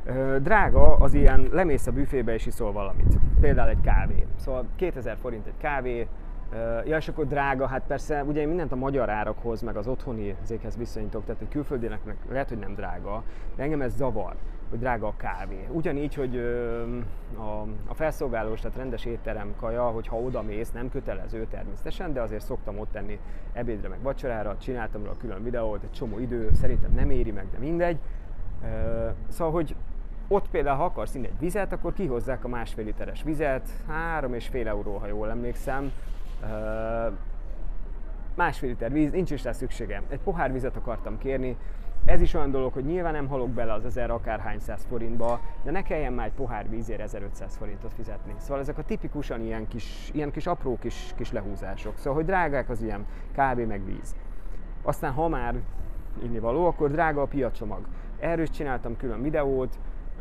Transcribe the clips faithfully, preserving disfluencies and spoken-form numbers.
Drága az ilyen, lemész a büfébe és iszol valamit. Például egy kávé. Szóval kétezer forint egy kávé. Ja, és akkor drága, hát persze ugye én mindent a magyar árakhoz, meg az otthoni zékhez viszonyítok, tehát egy külföldinek lehet, hogy nem drága, de engem ez zavar, hogy drága a kávé. Ugyanígy, hogy a, a felszolgálós, tehát rendes étterem kaja, hogyha oda mész, nem kötelező természetesen, de azért szoktam ott tenni ebédre, meg vacsorára, csináltam róla külön videót, egy csomó idő, szerintem nem éri meg, de mindegy. Szóval, hogy ott például, ha akarsz inni egy vizet, akkor kihozzák a másfél literes vizet, három és fél euró, ha jól emlékszem. Másfél liter víz, nincs is rá szükségem. Egy pohár vizet akartam kérni. Ez is olyan dolog, hogy nyilván nem halok bele az ezer akárhány száz forintba, de ne kelljen már egy pohár vízért ezerötszáz forintot fizetni. Szóval ezek a tipikusan ilyen kis, ilyen kis apró kis, kis lehúzások. Szóval, hogy drágák az ilyen kávé meg víz. Aztán, ha már innivaló, akkor drága a piacsomag. Erről is csináltam külön videót,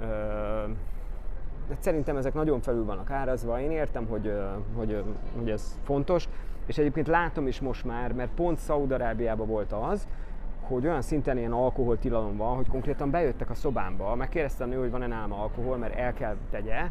de szerintem ezek nagyon felül vannak árazva. Én értem, hogy, hogy, hogy ez fontos, és egyébként látom is most már, mert pont Szaúd-Arábiában volt az, hogy olyan szinten ilyen alkoholtilalom van, hogy konkrétan bejöttek a szobámba, megkérdeztem a nő, hogy van-e nálam alkohol, mert el kell tegye,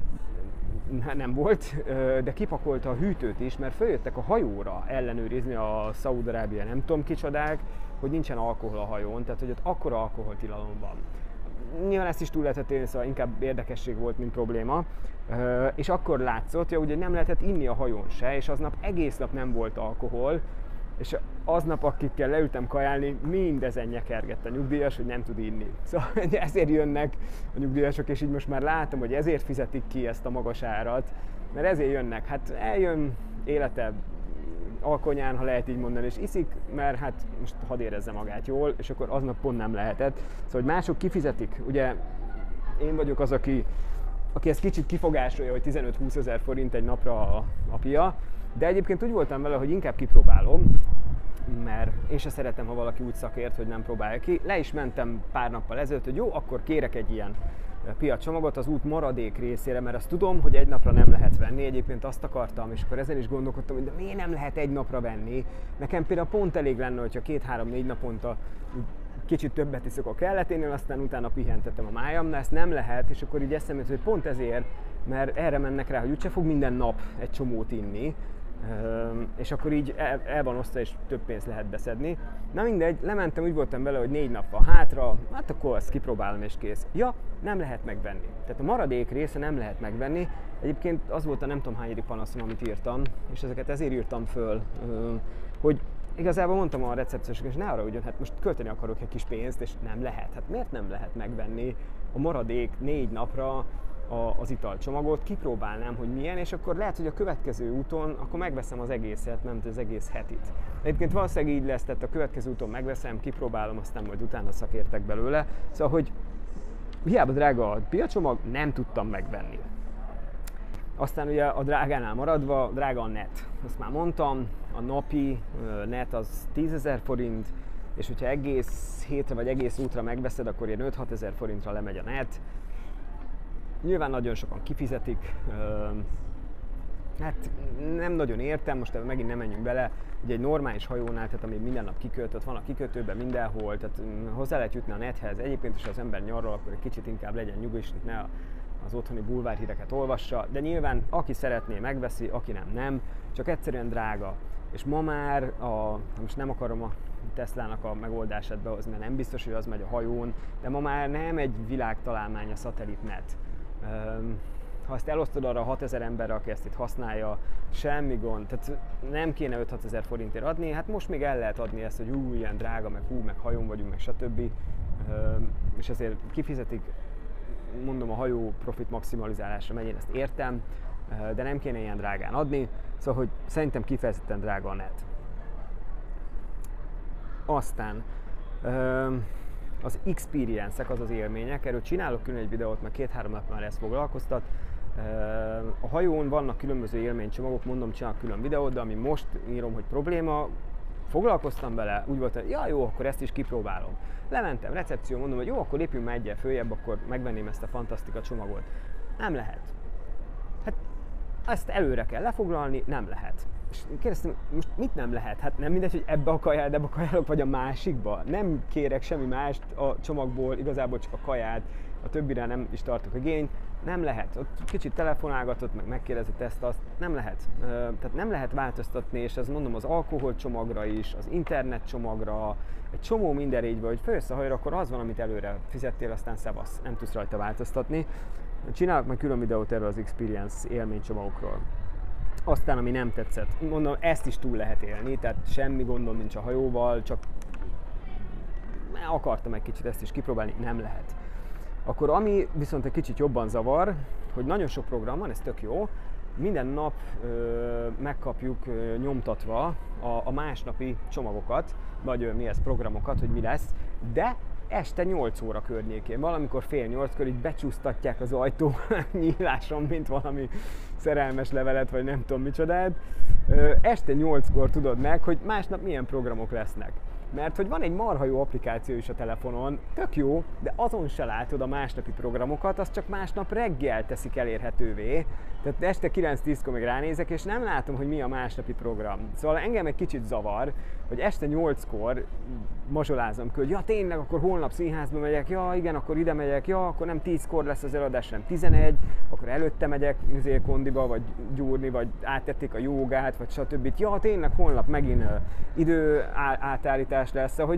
nem volt, de kipakolta a hűtőt is, mert följöttek a hajóra ellenőrizni a Szaúd-Arábia nem tudom kicsodák, hogy nincsen alkohol a hajón, tehát hogy ott akkora alkoholtilalom van. Nyilván ezt is túl lehetett élni, szóval inkább érdekesség volt, mint probléma. És akkor látszott, hogy ugye nem lehetett inni a hajón se, és aznap egész nap nem volt alkohol, és aznap, akikkel leültem kajálni, mindezen nyekergett a nyugdíjas, hogy nem tud inni. Szóval ezért jönnek a nyugdíjasok, és így most már látom, hogy ezért fizetik ki ezt a magas árat, mert ezért jönnek. Hát eljön élete alkonyán, ha lehet így mondani, és iszik, mert hát most hadd érezze magát jól, és akkor aznap pont nem lehetett. Szóval, hogy mások kifizetik, ugye én vagyok az, aki, aki ezt kicsit kifogásolja, hogy tizenöt-húsz ezer forint egy napra a, a pia, de egyébként úgy voltam vele, hogy inkább kipróbálom, mert én se szeretem, ha valaki úgy szakért, hogy nem próbálja ki. Le is mentem pár nappal ezelőtt, hogy jó, akkor kérek egy ilyen piacsomagot az út maradék részére, mert azt tudom, hogy egy napra nem lehet venni. Egyébként azt akartam, és akkor ezen is gondolkodtam, hogy de miért nem lehet egy napra venni. Nekem például pont elég lenne, hogyha két-három-négy naponta kicsit többet iszok a kelleténél, aztán utána pihentetem a májamnál, ezt nem lehet, és akkor így eszembe jutott, hogy pont ezért, mert erre mennek rá, hogy úgyse fog minden nap egy csomót inni, és akkor így el, el van osztva, és több pénzt lehet beszedni. Na mindegy, lementem, úgy voltam vele, hogy négy nap van hátra, hát akkor azt kipróbálom és kész. Ja, nem lehet megvenni. Tehát a maradék része nem lehet megvenni. Egyébként az volt a nem tudom hányadik panaszom, amit írtam, és ezeket ezért írtam föl, hogy igazából mondtam a recepciósnak, és ne arra ugyan, hát most költeni akarok egy kis pénzt, és nem lehet. Hát miért nem lehet megvenni a maradék négy napra az italcsomagot, kipróbálnám, hogy milyen, és akkor lehet, hogy a következő úton akkor megveszem az egészet, nem az egész hetit. Egyébként valószínűleg így lesz, tehát a következő úton megveszem, kipróbálom, aztán majd utána szakértek belőle. Szóval, hogy hiába drága a piacsomag, nem tudtam megvenni. Aztán ugye a drágánál maradva, drága a net. Azt már mondtam, a napi net az tízezer forint, és hogyha egész hétre vagy egész útra megveszed, akkor ilyen öt-hat ezer forintra lemegy a net. Nyilván nagyon sokan kifizetik, hát nem nagyon értem, most ebben megint nem menjünk bele, ugye egy normális hajónál, tehát ami minden nap kikötött, van a kikötőben mindenhol, tehát hozzá lehet jutni a nethez, egyébként is az ember nyarral, akkor egy kicsit inkább legyen nyugis, ne az otthoni bulvárhíreket olvassa, de nyilván aki szeretné, megveszi, aki nem, nem, csak egyszerűen drága. És ma már, a, most nem akarom a Teslának a megoldását behozni, mert nem biztos, hogy az megy a hajón, de ma már nem egy világtalálmány a szatellitnet. Ha ezt elosztod arra a hatezer emberre, aki ezt itt használja, semmi gond, tehát nem kéne öt-hat ezer forintért adni, hát most még el lehet adni ezt, hogy ú, ilyen drága, meg hú, meg hajón vagyunk, meg stb. És ezért kifizetik, mondom, a hajó profit maximalizálásra megy, én ezt értem, de nem kéne ilyen drágán adni, szóval, hogy szerintem kifejezetten drága a net. Aztán az experience-ek, az az élmények, erről csinálok külön egy videót, mert két-három nap már ezt foglalkoztat. A hajón vannak különböző élménycsomagok, mondom, csinálok külön videót, de ami most írom, hogy probléma, foglalkoztam vele, úgy volt, hogy ja, jó, akkor ezt is kipróbálom. Lementem, recepció, mondom, hogy jó, akkor lépjünk már egyel följebb, akkor megvenném ezt a fantasztika csomagot. Nem lehet. Hát ezt előre kell lefoglalni, nem lehet. És kérdeztem, most mit nem lehet? Hát nem mindegy, hogy ebbe a kajád, ebbe a kajálok, vagy a másikba. Nem kérek semmi mást a csomagból, igazából csak a kaját, a többire nem is tartok igényt. Nem lehet. Ott kicsit telefonálgatott, meg megkérdezett ezt, azt. Nem lehet. Tehát nem lehet változtatni, és ezt mondom az alkoholcsomagra is, az internetcsomagra, egy csomó mindenre így van, hogy följössz a hajóra, akkor az van, amit előre fizettél, aztán szevasz. Nem tudsz rajta változtatni. Csinálok meg külön videót erről az Experience élménycsomagokról. Aztán, ami nem tetszett, mondom, ezt is túl lehet élni, tehát semmi gondom nincs a hajóval, csak akartam egy kicsit ezt is kipróbálni, nem lehet. Akkor ami viszont egy kicsit jobban zavar, hogy nagyon sok program van, ez tök jó, minden nap ö, megkapjuk ö, nyomtatva a, a másnapi csomagokat, vagy ö, mi ez, programokat, hogy mi lesz, de este nyolc óra környékén, valamikor fél nyolckor így becsúsztatják az ajtó nyíláson, mint valami szerelmes levelet, vagy nem tudom micsodát. Este nyolckor tudod meg, hogy másnap milyen programok lesznek. Mert hogy van egy marha jó applikáció is a telefonon, tök jó, de azon se látod a másnapi programokat, azt csak másnap reggel teszik elérhetővé. Tehát este kilenc-tízkor meg ránézek, és nem látom, hogy mi a másnapi program. Szóval engem egy kicsit zavar, hogy este nyolckor mazsolázom ki, hogy ja tényleg, akkor holnap színházba megyek, ja igen, akkor ide megyek, ja akkor nem tízkor lesz az előadás, nem tizenegy, akkor előtte megyek azért kondiba, vagy gyúrni, vagy áttették a jogát, vagy stb. Ja tényleg, holnap megint uh, idő átállítás lesz, hogy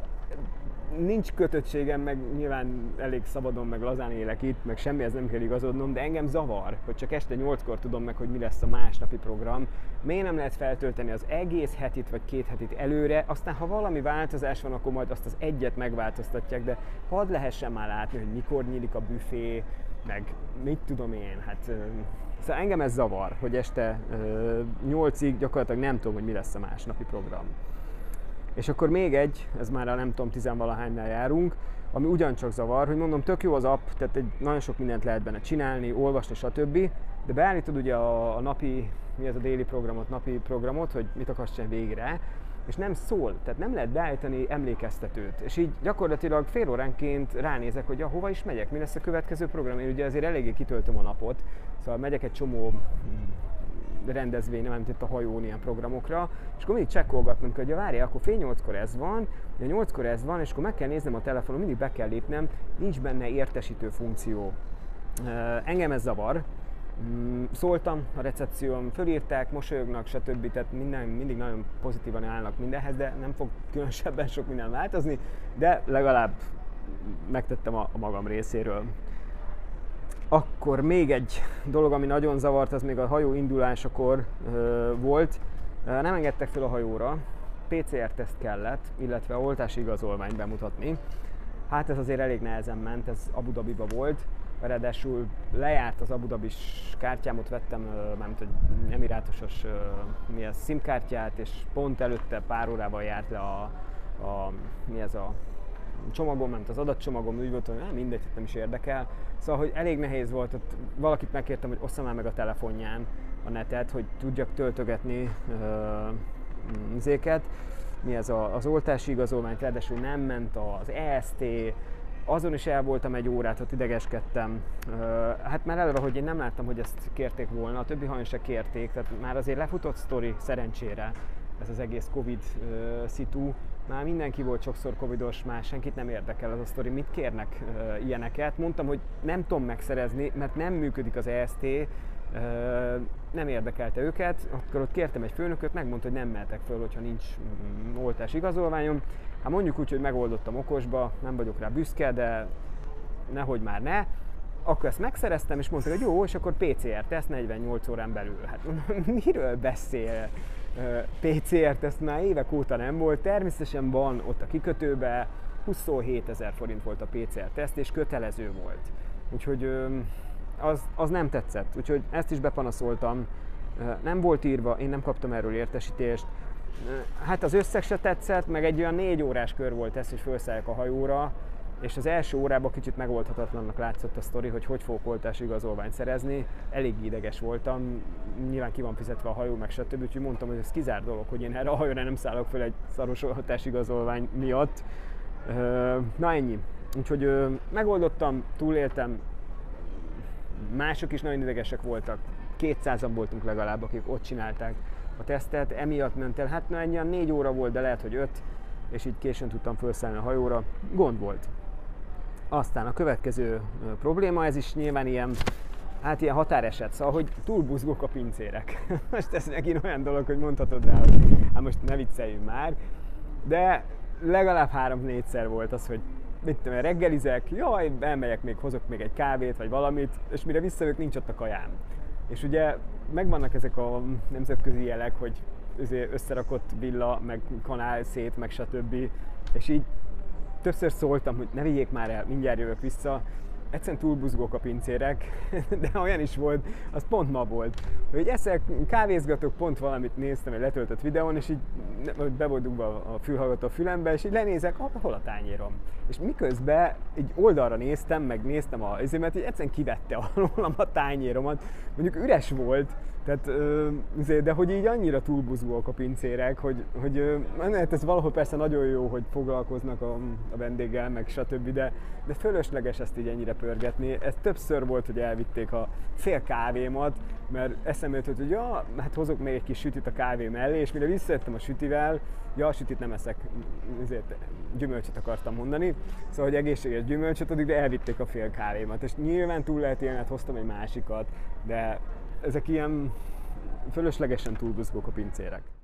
nincs kötöttségem, meg nyilván elég szabadon, meg lazán élek itt, meg semmihez nem kell igazodnom, de engem zavar, hogy csak este nyolckor tudom meg, hogy mi lesz a másnapi program. Miért nem lehet feltölteni az egész hetit, vagy két hetit előre, aztán ha valami változás van, akkor majd azt az egyet megváltoztatják, de hadd lehessen már látni, hogy mikor nyílik a büfé, meg mit tudom én, hát... Szóval engem ez zavar, hogy este nyolcig gyakorlatilag nem tudom, hogy mi lesz a másnapi program. És akkor még egy, ez már a nem tudom, tizenvalahánynál járunk, ami ugyancsak zavar, hogy mondom, tök jó az app, tehát egy, nagyon sok mindent lehet benne csinálni, olvasni, stb. De beállítod ugye a, a napi, mi ez a déli programot, napi programot, hogy mit akarsz csinálni végre, és nem szól, tehát nem lehet beállítani emlékeztetőt. És így gyakorlatilag fél óránként ránézek, hogy ja, hova is megyek, mi lesz a következő program. Én ugye azért eléggé kitöltöm a napot, szóval megyek egy csomó rendezvény, nem itt a hajón ilyen programokra, és akkor mindig csekkolgatnom kell, hogy ja, várjál, akkor fél nyolckor ez van, de nyolckor ez van, és akkor meg kell néznem a telefonon, mindig be kell lépnem, nincs benne értesítő funkció. Engem ez zavar. Szóltam a recepción, fölírták, mosolyognak, stb. Tehát minden, mindig nagyon pozitívan állnak mindenhez, de nem fog különösebben sok minden változni, de legalább megtettem a, a magam részéről. Akkor még egy dolog, ami nagyon zavart, az még a hajó indulásakor ö, volt. Nem engedtek fel a hajóra, pé cé er-teszt kellett, illetve oltási igazolványt bemutatni. Hát ez azért elég nehezen ment, ez Abu Dhabiba volt. Ráadásul lejárt az Abu Dhabis kártyámot, vettem, nem tudom, emirátusos mi ez, SIM-kártyát, és pont előtte pár órával járt le a, a mi ez a csomagom, ment az adatcsomagom, úgy volt, hogy nem mindegy, nem is érdekel. Szóval, hogy elég nehéz volt, ott valakit megkértem, hogy osszam már meg a telefonján a netet, hogy tudjak töltögetni zéket. Mi ez a, az oltási igazolványt, ráadásul nem ment az e es té, azon is el voltam egy órát, ott idegeskedtem. Hát már eleve, hogy én nem láttam, hogy ezt kérték volna, a többi hajón se kérték, tehát már azért lefutott sztori szerencsére ez az egész Covid uh, szitu. Már mindenki volt sokszor covidos, már senkit nem érdekel az a sztori, mit kérnek uh, ilyeneket. Mondtam, hogy nem tudom megszerezni, mert nem működik az e es té, uh, nem érdekelte őket, akkor ott kértem egy főnököt, megmondta, hogy nem mehetek föl, hogyha nincs um, oltás igazolványom. Hát mondjuk úgy, hogy megoldottam okosba, nem vagyok rá büszke, de nehogy már ne. Akkor ezt megszereztem, és mondták, hogy jó, és akkor pé cé er-teszt negyvennyolc órán belül. Hát miről beszél? pé cé er-teszt már évek óta nem volt, természetesen van ott a kikötőbe, huszonhétezer forint volt a pé cé er-teszt, és kötelező volt. Úgyhogy az, az nem tetszett, úgyhogy ezt is bepanaszoltam. Nem volt írva, én nem kaptam erről értesítést. Hát az összeg se tetszett, meg egy olyan négy órás kör volt ez, hogy felszálljak a hajóra, és az első órában kicsit megoldhatatlannak látszott a sztori, hogy hogy fogok oltási igazolványt szerezni. Elég ideges voltam, nyilván ki van fizetve a hajó, meg stb. Úgyhogy mondtam, hogy ez kizárt dolog, hogy én erre a hajóra nem szállok fel egy szaros oltási igazolvány miatt. Na ennyi. Úgyhogy megoldottam, túléltem, mások is nagyon idegesek voltak. kétszázan voltunk legalább, akik ott csinálták a tesztet, emiatt ment el, hát na, egy olyan négy óra volt, de lehet, hogy öt, és így későn tudtam felszállni a hajóra, gond volt. Aztán a következő probléma, ez is nyilván ilyen, hát ilyen határeset, szóval, hogy túl buzgók a pincérek. Most ez megint olyan dolog, hogy mondhatod rá, hogy hát most ne vicceljünk már, de legalább három-négyszer volt az, hogy mit tudom, reggelizek, jaj, elmegyek még, hozok még egy kávét, vagy valamit, és mire visszajövök, nincs ott a kajám. És ugye megvannak ezek a nemzetközi jelek, hogy összerakott villa, meg kanál szét, meg stb. És így többször szóltam, hogy ne vigyék már el, mindjárt jövök vissza. Egyszerűen túlbuzgók a pincérek, de olyan is volt, az pont ma volt, hogy eszek, kávézgatok, pont valamit néztem egy letöltött videón, és így be volt dugva a fülhallgató a fülembe, és így lenézek, hol a tányérom. És miközben így oldalra néztem, meg néztem a izémet, így egyszerűen kivette alólam a tányéromat, mondjuk üres volt, tehát, de hogy így annyira túlbuzgóak a pincérek, hogy, hogy hát ez valahol persze nagyon jó, hogy foglalkoznak a, a vendéggel, meg stb., de, de fölösleges ezt így ennyire pörgetni. Ez többször volt, hogy elvitték a fél kávémat, mert eszembe jutott, hogy ja, hát hozok még egy kis sütit a kávé mellé, és mire visszajöttem a sütivel, ja, a sütit nem eszek, ezért gyümölcsöt akartam mondani, szóval, hogy egészséges gyümölcsöt addig, de elvitték a fél kávémat, és nyilván túl lehet élni, hát hoztam egy másikat, de ezek ilyen fölöslegesen túlbuzgók a pincérek.